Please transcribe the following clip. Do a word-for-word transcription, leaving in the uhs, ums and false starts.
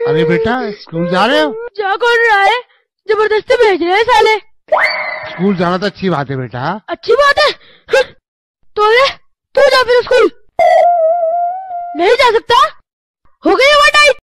अरे बेटा स्कूल जा रहे हो? जा कौन रहा है, जबरदस्ती भेज रहे हैं साले। स्कूल जाना तो अच्छी बात है बेटा। अच्छी बात है तो ले तू जा फिर स्कूल। नहीं जा सकता, हो गई ओवर टाइम।